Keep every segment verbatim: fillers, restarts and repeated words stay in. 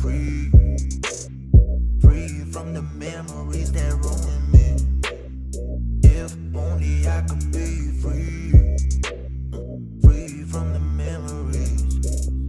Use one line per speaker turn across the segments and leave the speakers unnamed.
free. Free from the memories that ruin me. If only I could be free. Free from the memories.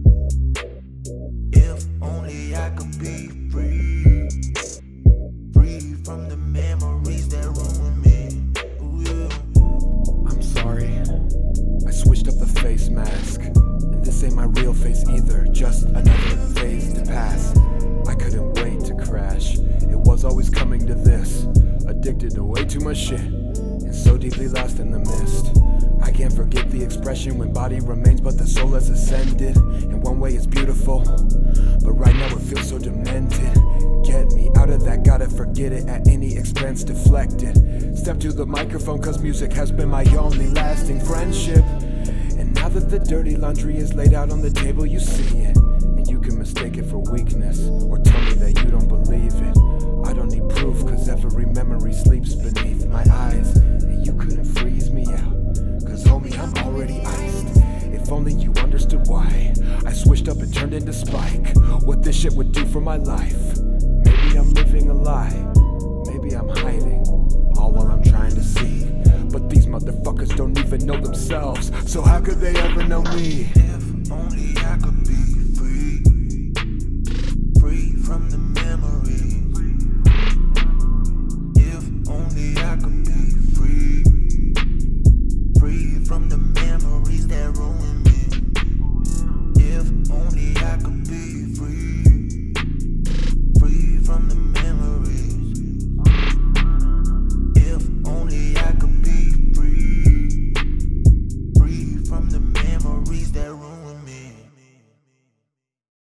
If only I could be free. Free from the memories that ruin me. Ooh, yeah.
I'm sorry, I switched up the face mask, and this ain't my real face either, just another phase to pass. I couldn't wait to crash, it was always coming to this. Addicted to way too much shit, and so deeply lost in the mist. I can't forget the expression when body remains but the soul has ascended. In one way it's beautiful, but right now it feels so demented. Get me out of that, gotta forget it at any expense, deflected. Step to the microphone cause music has been my only lasting friendship. And now that the dirty laundry is laid out on the table, you see it, and you can mistake it for weakness, or tell me that you don't believe it. I don't need proof cause every memory sleeps beneath my eyes, and you couldn't freeze me out, cause homie I'm already iced. If only you understood why I switched up and turned into Spike, what this shit would do for my life. Maybe I'm living a lie, maybe I'm hiding, all while I'm trying to see. But these motherfuckers don't even know themselves, so how could they ever know me?